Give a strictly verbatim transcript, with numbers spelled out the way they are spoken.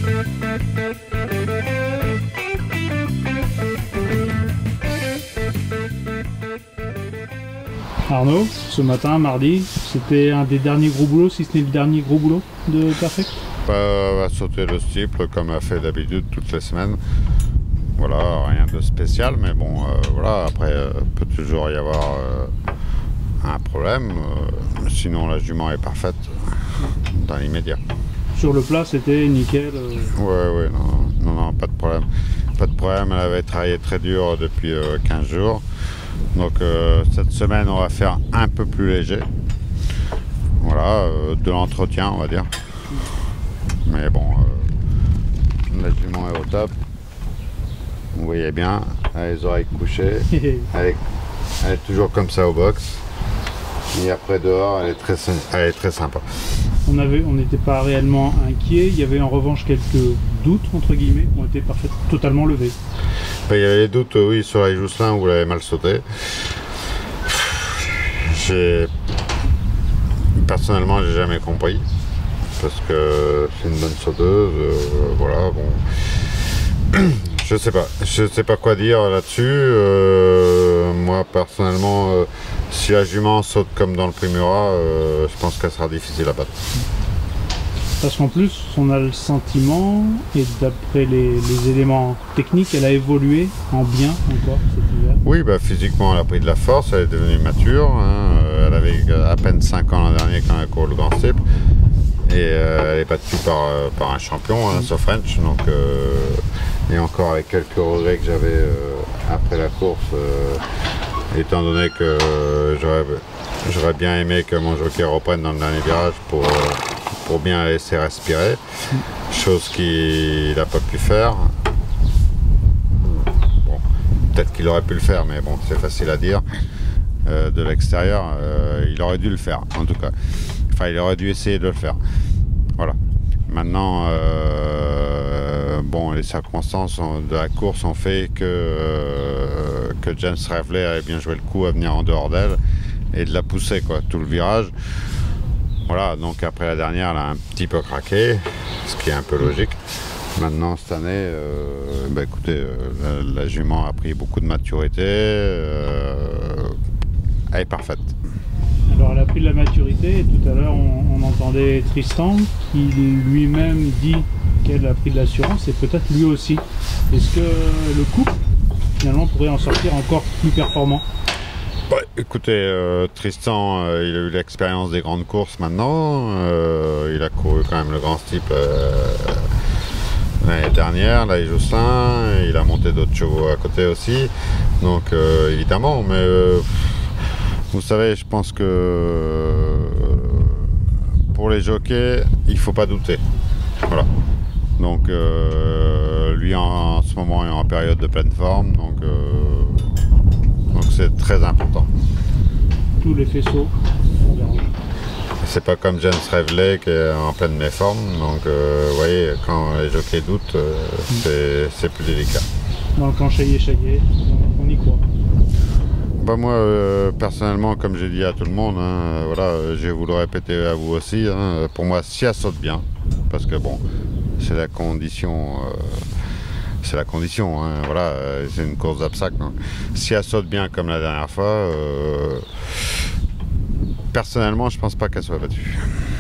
Arnaud, ce matin, mardi, c'était un des derniers gros boulots, si ce n'est le dernier gros boulot de Perfect? Bah, va sauter le steeple comme a fait d'habitude toutes les semaines. Voilà, rien de spécial, mais bon, euh, voilà, après, euh, peut toujours y avoir euh, un problème. Euh, sinon, la jument est parfaite dans l'immédiat. Sur le plat, c'était nickel. Euh... Ouais, ouais, non, non, non, pas de problème. Pas de problème, elle avait travaillé très dur depuis euh, quinze jours. Donc euh, cette semaine, on va faire un peu plus léger. Voilà, euh, de l'entretien, on va dire. Mais bon, euh, la jument est au top. Vous voyez bien, elle a les oreilles couchées. elle, est, elle est toujours comme ça au box. Et après dehors, elle est très, elle est très sympa. On avait, on n'était pas réellement inquiet. Il y avait en revanche quelques doutes, entre guillemets, qui ont été parfaitement totalement levés. Ben, il y avait les doutes, oui, sur la Jousselin où elle avait mal sauté. J'ai... Personnellement, j'ai jamais compris. Parce que c'est une bonne sauteuse. Euh, voilà, bon. Je sais pas. Je sais pas quoi dire là-dessus. Euh, moi, personnellement, euh, si la jument saute comme dans le Primura, euh, je pense qu'elle sera difficile à battre. Parce qu'en plus, on a le sentiment, et d'après les, les éléments techniques, elle a évolué en bien encore cet hiver. Oui, bah, physiquement, elle a pris de la force, elle est devenue mature. Hein. Elle avait à peine cinq ans l'an dernier quand elle court le grand steeple. Et euh, elle est battue par, euh, par un champion, hein, mmh. French. Donc, euh, et encore avec quelques regrets que j'avais euh, après la course, euh, étant donné que euh, j'aurais bien aimé que mon jockey reprenne dans le dernier virage pour... Euh, pour bien la laisser respirer, chose qu'il n'a pas pu faire. Bon, peut-être qu'il aurait pu le faire, mais bon, c'est facile à dire. Euh, de l'extérieur, euh, il aurait dû le faire, en tout cas. Enfin, il aurait dû essayer de le faire. Voilà. Maintenant, euh, bon, les circonstances de la course ont fait que, euh, que James Reveley avait bien joué le coup à venir en dehors d'elle et de la pousser, quoi, tout le virage. Voilà, donc après la dernière, elle a un petit peu craqué, ce qui est un peu logique. Maintenant, cette année, euh, bah, écoutez, euh, la, la jument a pris beaucoup de maturité, euh, elle est parfaite. Alors, elle a pris de la maturité, et tout à l'heure, on, on entendait Tristan qui lui-même dit qu'elle a pris de l'assurance, et peut-être lui aussi. Est-ce que le couple, finalement, pourrait en sortir encore plus performant ? Bah, écoutez, euh, Tristan, euh, il a eu l'expérience des grandes courses maintenant. Euh, il a couru quand même le grand steeple euh, l'année dernière, là, Jousselin. Il a monté d'autres chevaux à côté aussi. Donc, euh, évidemment, mais euh, vous savez, je pense que euh, pour les jockeys, il ne faut pas douter. Voilà. Donc, euh, lui, en, en ce moment, est en période de pleine forme. Donc, euh, Donc c'est très important. Tous les faisceaux. C'est pas comme James Reveley qui est en pleine méforme. Donc euh, vous voyez, quand les jockeys doutent, euh, c'est plus délicat. Dans le camp Chaillet-Chaillet, on, on y croit. Bah moi, euh, personnellement, comme j'ai dit à tout le monde, hein, voilà, je vais vous le répéter à vous aussi. Hein, pour moi, si elle saute bien, parce que bon, c'est la condition... Euh, c'est la condition, hein, voilà, c'est une course d'obstacle. Hein. Si elle saute bien comme la dernière fois, euh, personnellement, je pense pas qu'elle soit battue.